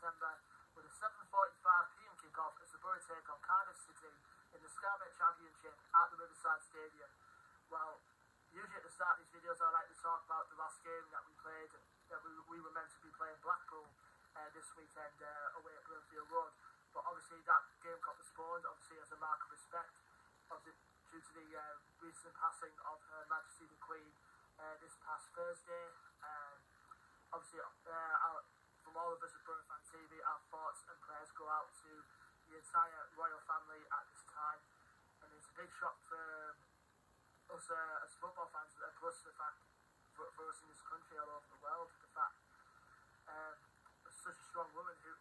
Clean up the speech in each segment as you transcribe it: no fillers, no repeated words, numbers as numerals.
September with a 7:45 p.m. kick-off as the Boro take on Cardiff City in the Scarlet Championship at the Riverside Stadium. Well, usually at the start of these videos I like to talk about the last game that we played, that we were meant to be playing Blackpool this weekend away at Bloomfield Road. But obviously that game got postponed, obviously as a mark of respect, due to the recent passing of Her Majesty the Queen this past Thursday. Obviously from all of us at Boro Fan TV, our thoughts and prayers go out to the entire royal family at this time. And it's a big shock for us as football fans, plus the fact for us in this country, all over the world, the fact such a strong woman who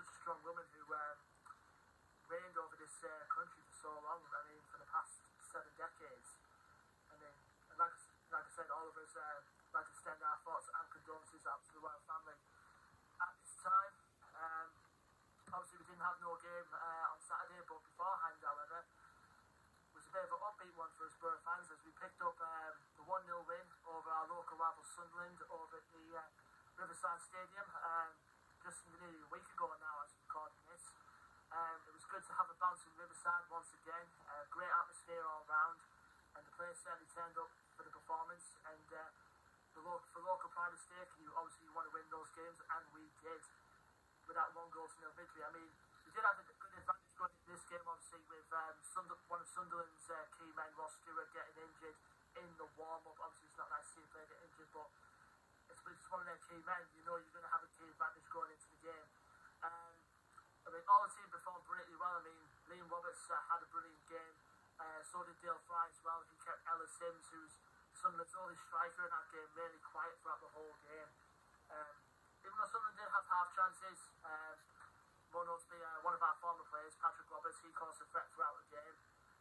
reigned over this country for so long. I mean, for the past 7 decades. I mean, and like I said, all of us like to extend our thoughts and condolences out to the royal family at this time. Obviously, we didn't have no game on Saturday, but beforehand, however, was a bit of an upbeat one for us Boro fans as we picked up the 1-0 win over our local rival Sunderland over at the Riverside Stadium just nearly a week ago now as we're recording this. It was good to have a bounce in Riverside once again, great atmosphere all round, and the players certainly turned up for the performance. And for local pride at stake, you obviously want to win those games, and we did with that 1-0 victory. I mean, we did have a good advantage going into this game, obviously, with one of Sunderland's key men, Ross Stewart, getting injured in the warm-up. Obviously, it's not nice to see a player get injured, but it's one of their key men. You know you're going to have a key advantage going into the game. I mean, all the team performed brilliantly well. I mean, Liam Roberts had a brilliant game. So did Dale Fry as well. He kept Ella Sims, who's Sunderland's only striker in that game, really quiet throughout the whole game. Even though Sunderland did have half chances, more notably one of our former players, Patrick Roberts, he caused a threat throughout the game.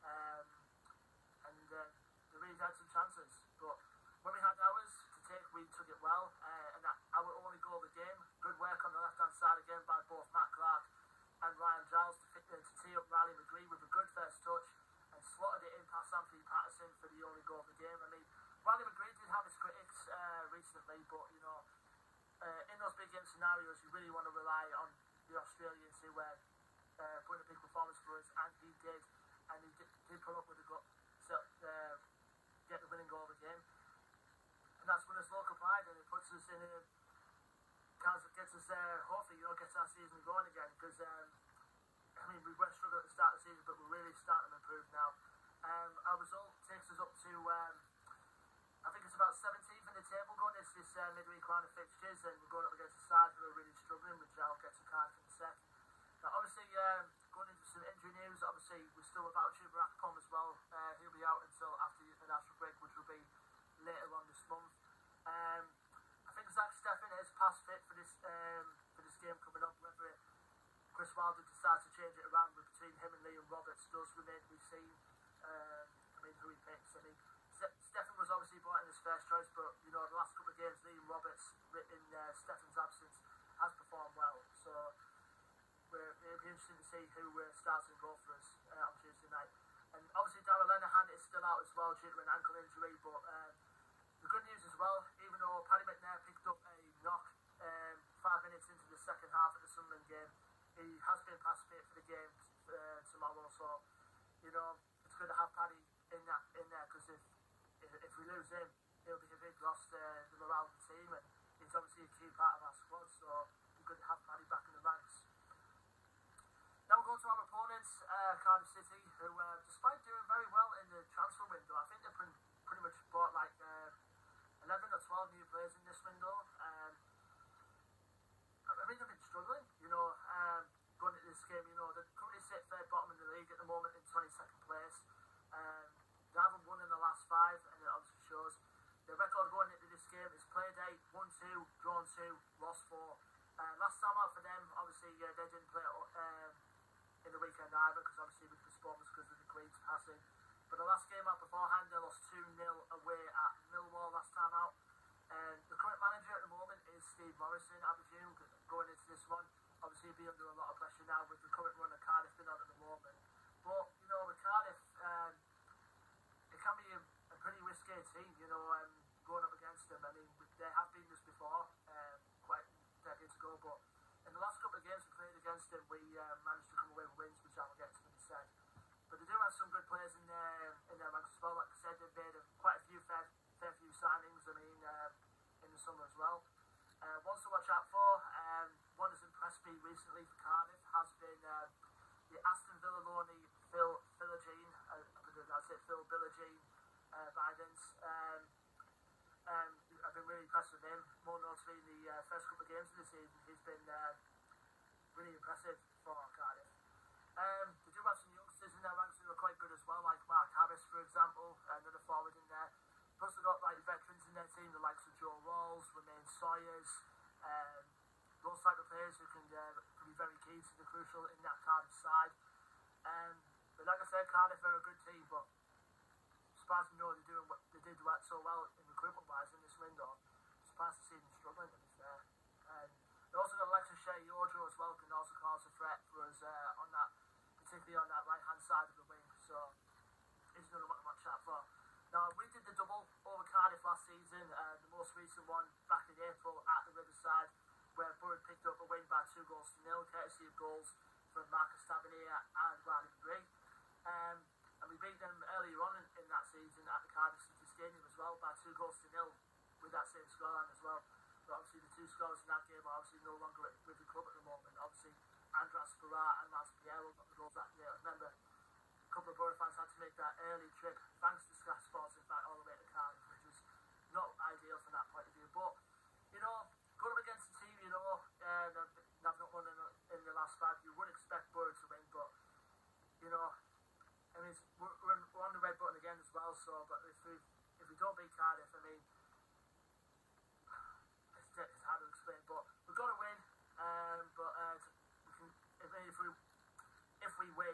And they really had some chances. But when we had ours to take, we took it well. And our only goal of the game, good work on the left-hand side again by both Matt Clark and Ryan Giles to tee up Riley McGree with a good first touch and slotted it in past Anthony Patterson for the only goal of the game. I mean, Riley McGree did have his critics recently, but you know, in those big game scenarios, you really want to rely on the Australians who put in a big performance for us, and he did, and he did pull up with a goal to get the winning goal of the game. And that's when it's local pride, and it puts us in a gets us hopefully, you know, gets our season going again, because I mean, we were struggling at the start of the season, but we're really starting to improve now. Our result takes us up to I think it's about 17th in the table going into this midweek round of fixtures, and we're going up against a side who are really struggling, which I'll get to Cardiff in a sec. Now obviously going into some injury news, obviously we're still without Chuba Akpom as well. He'll be out until after the international break, which will be later on this month. I think Zach Steffen is past fit for this game coming up. Whether Chris Wilder decides to change it around between him and Liam Roberts does remain to be seen. I mean, who he picks. I mean, Steffen was obviously brought in his first choice, but you know, the last couple of games, Liam Roberts, in Steffen's absence, has performed well. So it'll be interesting to see who starts and goes for us on Tuesday night. And obviously, Darrell Lenihan is still out as well due to an ankle injury, but the good news as well, even though Paddy McNair picked up a knock 5 minutes into the second half of the Sunderland game, he has been past fit for the game tomorrow. So, you know, it's good to have Paddy in there, because if we lose him, it'll be a big loss to the morale of the team, and he's obviously a key part of our squad. So it's good to have Paddy back in the ranks. Now we'll go to our opponents, Cardiff City, who, despite doing very well in the transfer window, I think they've pretty much bought like 11 or 12 new players in this window. I mean, they've been struggling, you know, going into this game. You know, they currently sit third bottom in the league at the moment in 22nd place. They haven't won in the last 5, and it obviously shows. Their record going into this game is played 8, 1-2, drawn 2, lost 4. Last time out for them, obviously, they didn't play in the weekend either, because obviously with postponements because of the Queen's passing. But the last game out beforehand, they lost 2-0 away at Millwall last time out. And the current manager at the moment is Steve Morrison, I presume, going into this one. Obviously, he'll be under a lot of pressure now with the current run of Cardiff been on at the moment. But, you know, with Cardiff, it can be a pretty risky team, you know, going up against them. I mean, they have been this before, quite decades ago, but in the last couple of games and we managed to come away with wins, which I will get to in a sec. But they do have some good players in their ranks as well. Like I said, they've made quite a few fair few signings. I mean, in the summer as well. Ones to watch out for. One that's impressed me recently for Cardiff has been the Aston Villa loanee Phil Billagine. Phil Billagine Bidens. I've been really impressed with him. More notably in the first couple of games of the season, he's been really impressive for Cardiff. They do have some youngsters in their ranks who are quite good as well, like Mark Harris, for example, another forward in there. Plus they've got like veterans in their team, the likes of Joe Rawls, Romain Sawyers, those type of players who can be very key to the crucial in that Cardiff side. But like I said, Cardiff are a good team, but surprised to know they did so well in recruitment wise in this window. Surprised to see them struggling, to be fair. They also got Alexis Shea-Yojo as well, can also cause a threat for us on that, particularly on that right hand side of the wing. So he's another one to watch out for. Now we did the double over Cardiff last season, the most recent one back in April at the Riverside, where Boro picked up a win by 2-0, courtesy of goals from Marcus Tavernier and Riley Bree. And we beat them earlier on in that season at the Cardiff City Stadium as well by 2-0 with that same scoreline as well. But obviously the two scorers in that game are obviously no longer with the club at the moment. Obviously Andras Barat and Lance Piero got the goals that day. I remember a couple of Boro fans had to make that early trip, thanks to Sky Sports, in fact, all the way to Cardiff, which was not ideal from that point of view. But, you know, going up against a team, you know, they've not won in the last 5, you would expect Boro to win, but, you know, I mean, we're on the red button again as well, so, but if we don't beat Cardiff, I mean, it's hard to explain, but we've got to win, but if we win,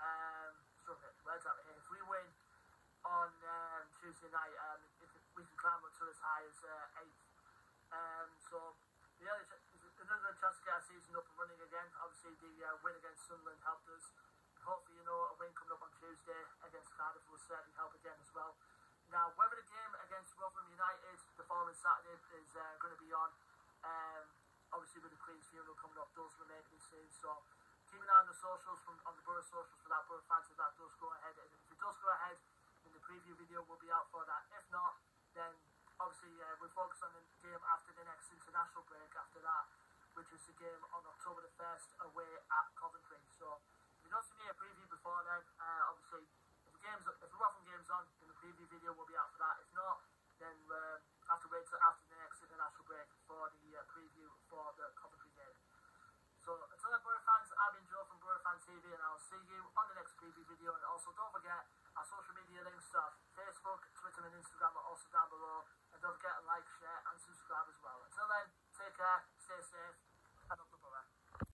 if we win on Tuesday night, we can climb up to as high as 8th. So another chance to get our season up and running again. Obviously, the win against Sunderland helped us. Hopefully, you know, a win coming up on Tuesday against Cardiff will certainly help again as well. Now, whether the game against Rotherham United the following Saturday is going to be on, obviously with the Queen's funeral coming up, does remain to be seen. So keep an eye on the socials, on the Boro socials for that Boro fans if that does go ahead. And if it does go ahead, then the preview video will be out for that. If not, then obviously we'll focus on the game after the next international break after that, which is the game on October the 1st away at Coventry. So if you don't see me a preview before then, obviously if the Rotherham game's on, then the preview video will be out